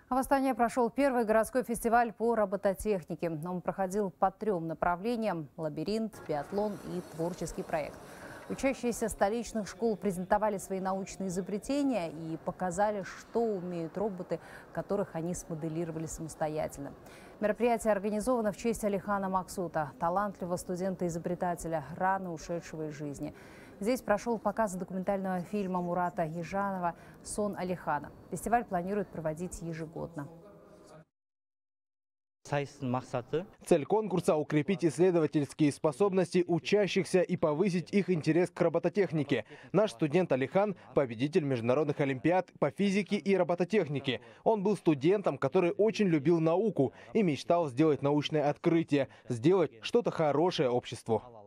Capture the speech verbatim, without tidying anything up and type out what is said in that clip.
В Астане прошел первый городской фестиваль по робототехнике. Он проходил по трем направлениям – лабиринт, биатлон и творческий проект. Учащиеся столичных школ презентовали свои научные изобретения и показали, что умеют роботы, которых они смоделировали самостоятельно. Мероприятие организовано в честь Алихана Максута, талантливого студента-изобретателя, рано ушедшего из жизни. Здесь прошел показ документального фильма Мурата Ежанова «Сон Алихана». Фестиваль планируют проводить ежегодно. Цель конкурса – укрепить исследовательские способности учащихся и повысить их интерес к робототехнике. Наш студент Алихан – победитель международных олимпиад по физике и робототехнике. Он был студентом, который очень любил науку и мечтал сделать научное открытие, сделать что-то хорошее обществу.